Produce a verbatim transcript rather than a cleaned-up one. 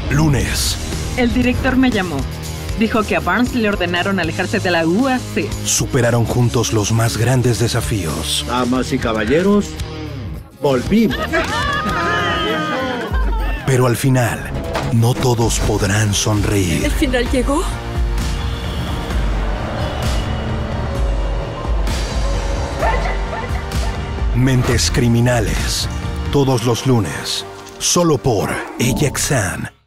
Lunes. El director me llamó. Dijo que a Barnes le ordenaron alejarse de la U A C. Superaron juntos los más grandes desafíos. Damas y caballeros, volvimos. Pero al final, no todos podrán sonreír. ¿El final llegó? Mentes Criminales. Todos los lunes. Solo por A X N.